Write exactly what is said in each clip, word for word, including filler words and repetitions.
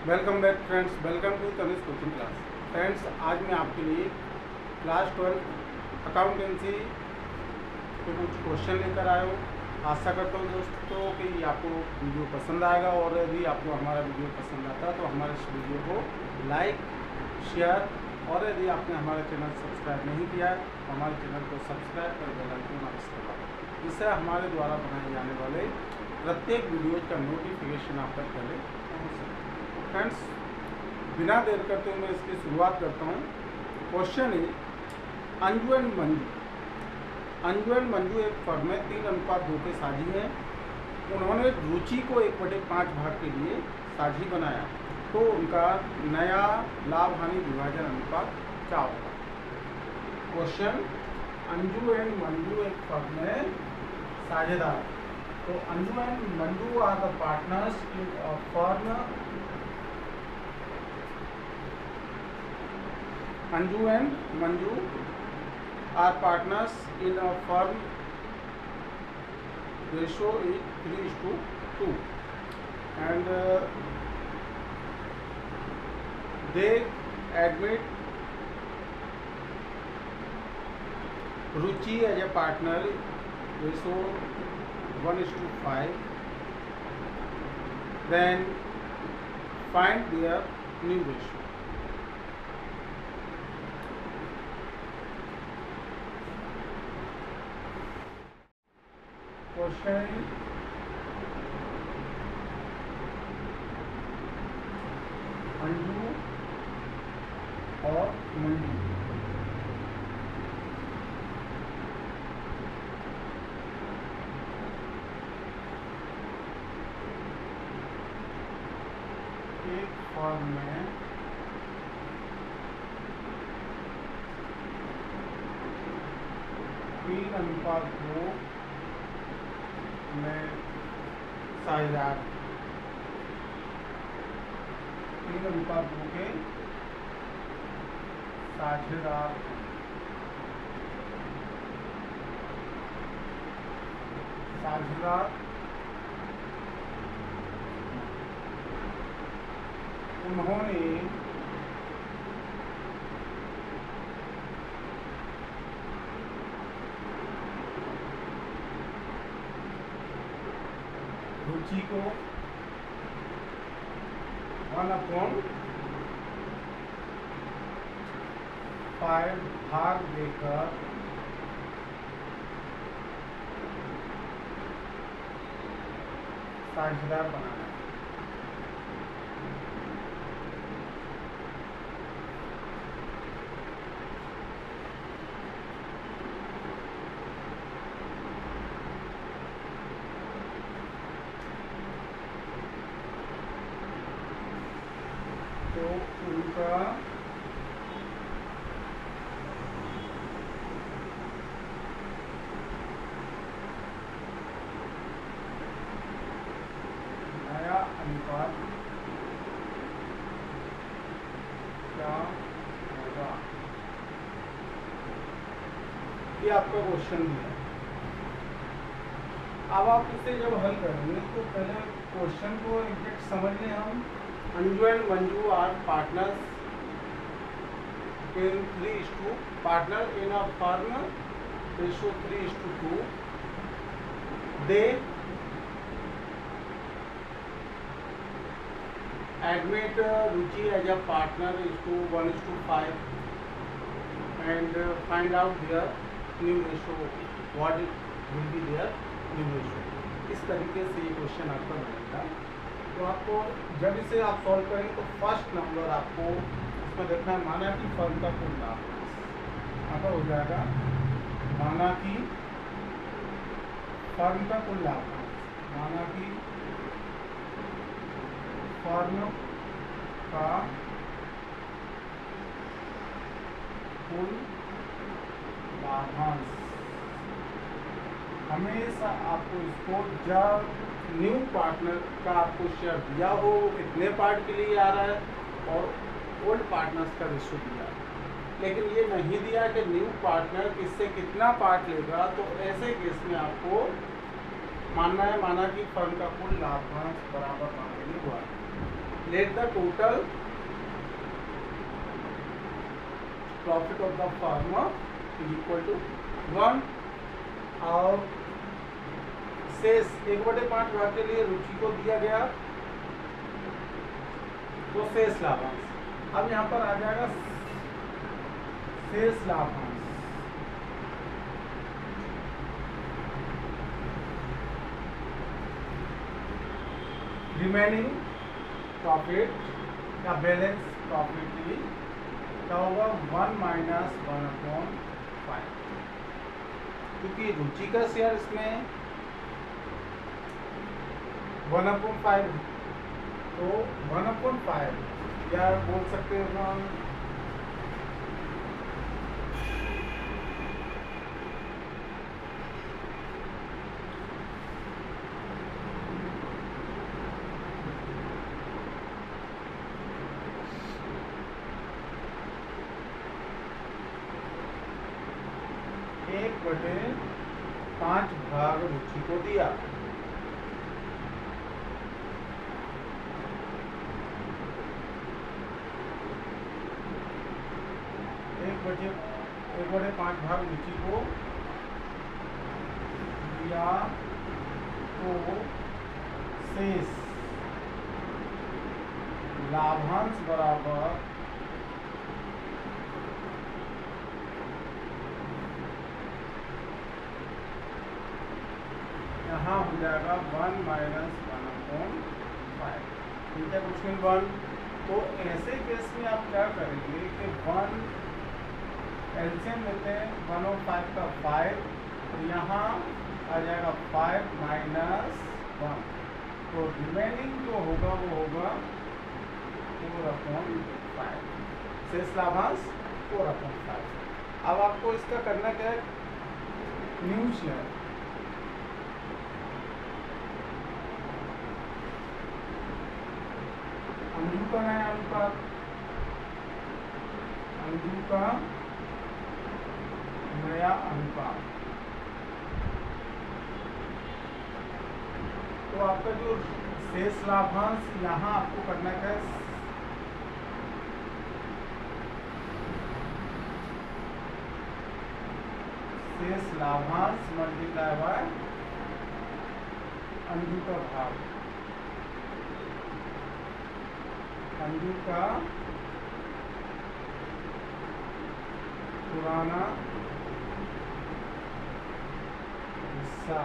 Welcome back friends, welcome to Tanishq coaching class. Friends, आज मैं आपके लिए क्लास ट्वेल्व अकाउंटेंसी के कुछ क्वेश्चन लेकर आया हूँ। आशा करता हूँ दोस्तों कि आपको वीडियो पसंद आएगा, और यदि आपको हमारा वीडियो पसंद आता है तो हमारे इस वीडियो को लाइक, शेयर, और यदि आपने हमारा चैनल सब्सक्राइब नहीं किया है तो हमारे चैनल को सब्सक्राइब कर बेल आइकन प्रेस करवाएं। इससे हमारे द्वारा बनाए जाने वाले प्रत्येक वीडियो का नोटिफिकेशन आप तक पहले पहुँच सके। फ्रेंड्स, बिना देर करते हुए मैं इसकी शुरुआत करता हूँ। क्वेश्चन है, अंजू एंड मंजू अंजू एंड मंजू एक फर्म में तीन अनुपात दो के साझी हैं। उन्होंने रुचि को एक बटे पाँच भाग के लिए साझी बनाया, तो उनका नया लाभ हानि विभाजन अनुपात क्या होगा? क्वेश्चन, अंजू एंड मंजू एक फर्म में साझेदार, तो Anju and Manju are the partners in a firm. Anju and Manju are partners in a firm. Ratio is three is to two, and uh, they admit Ruchi as a partner. Ratio one is to five. Then find their new ratio. Question, Anju और मंजू एक firm में तीन अनुपात दो में साझेदार, तीन अनुपात दो के साझेदार साझेदार उन्होंने रुचि को वन अपॉन फाइव भाग देकर साझेदार बनाना। तो उनका नया अनुपात क्या होगा? ये आपका क्वेश्चन है। अब आप इसे जब हल करेंगे तो पहले क्वेश्चन को एग्जैक्ट समझ लें हम। Anju and Manju are partners in three is to partner in a firm. Ratio three is to two. They admit uh, Ruchi as a partner is to one is to five, and uh, find out their new ratio. What it will be their new ratio? इस तरीके से ये question आपका बनेगा। तो आपको जब इसे आप सॉल्व करेंगे तो फर्स्ट नंबर आपको इसमें देखना है, माना कि फर्म का कुल लाभ। यहाँ पर हो जाएगा माना कि फर्म का कुल लाभ, माना कि फर्म का कुल लाभांश। हमेशा आपको इसको जब न्यू पार्टनर का आपको शेयर दिया हो कितने पार्ट के लिए आ रहा है, और ओल्ड पार्टनर्स का रेशो दिया है, लेकिन ये नहीं दिया कि न्यू पार्टनर किससे कितना पार्ट लेगा। तो ऐसे केस में आपको मानना है, माना कि फर्म का कुल लाभांश बराबर मान लीजिए हुआ। Let the total profit of the farmer is equal to one. और शेष एक बटे पाँच भाग के लिए रुचि को दिया गया तो शेष लाभांश। अब यहाँ पर आ जाएगा शेष लाभांश। रिमेनिंग प्रॉफिट या बैलेंस प्रॉफिट की क्या होगा, one minus one upon five. क्योंकि रुचि का शेयर इसमें वन अपॉन फाइव, तो वन अपॉन फाइव या बोल सकते हैं हम एक बटे पांच भाग रुचि को दिया। एक बटे एक बटे पांच भाग रुचि को दिया तो शेष लाभांश बराबर यहाँ हो जाएगा one minus one upon five. ठीक है क्वेश्चन वन। तो ऐसे केस में आप क्या करेंगे कि वन एलसीएम लेते हैं, वन और फाइव का फाइव, तो यहाँ आ जाएगा फाइव माइनस वन, तो रिमेनिंग जो होगा वो होगा फोर अपॉन फाइव। शेष लाभांश फोर अपॉन फाइव। अब आपको इसका करना क्या है, न्यू शेयर। अंजू का नया अनुपात, अंजू का नया अनुपात। तो आपका जो शेष लाभांश यहाँ आपको करना है, शेष लाभांश मल्टीप्लाई बाय अंजू का भाग, अंजू का पुराना हिस्सा।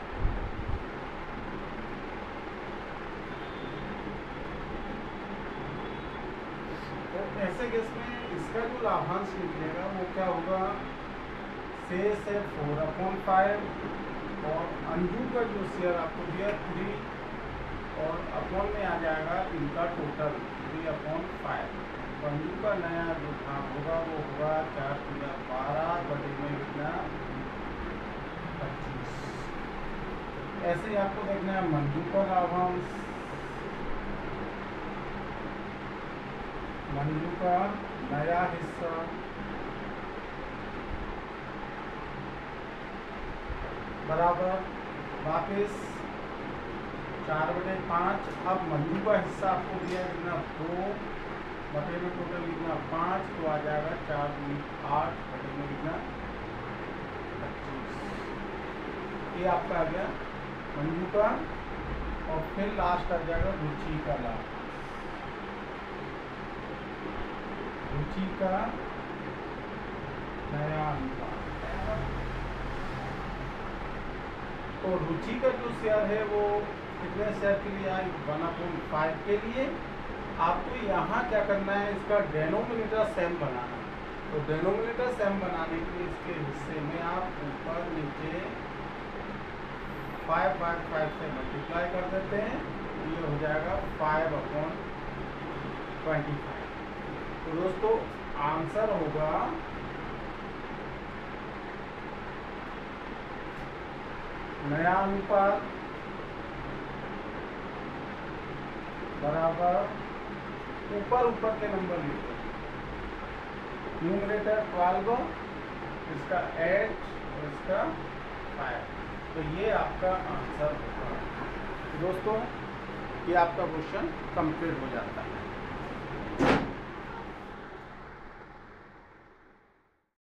तो ऐसे केस में इसका जो लाभांश निकलेगा वो क्या होगा, शेष है फोर अपॉन फाइव और अंजू का जो शेयर आपको दिया थ्री, और अपॉन में आ जाएगा इनका total three upon five. Anju का नया जो भाग होगा वो होगा चार पूरा बारह बटे में कितना पच्चीस। ऐसे ही आपको देखना है मंजू का लाभांश, मंजू का नया हिस्सा बराबर वापिस चार बटे पाँच। अब मंजू का हिस्सा आपको दिया है कितना, दो बटे में टोटल कितना पाँच, तो आ जाएगा चार आठ बटे में कितना पच्चीस। ये आपका आ गया मंजू का। और फिर लास्ट आ जाएगा रुचि का लाभ, रुचि का नया अनुपात। तो रुचि का जो शेयर है वो कितने शेयर के लिए आए, वन अपॉन फाइव के लिए। आपको यहाँ क्या करना है, इसका डेनोमिनेटर सेम बनाना। तो डेनोमिनेटर सेम बनाने के लिए इसके हिस्से में आप ऊपर नीचे फाइव बाय फाइव से मल्टीप्लाई कर देते हैं, ये हो जाएगा फाइव अपॉन ट्वेंटी फाइव। तो दोस्तों आंसर होगा नया अनुपात बराबर ऊपर ऊपर के नंबर लिखो, न्यूमरेटर ट्वेल्व, इसका एट और इसका फाइव। तो ये आपका आंसर होगा। दोस्तों ये आपका क्वेश्चन कंप्लीट हो जाता है।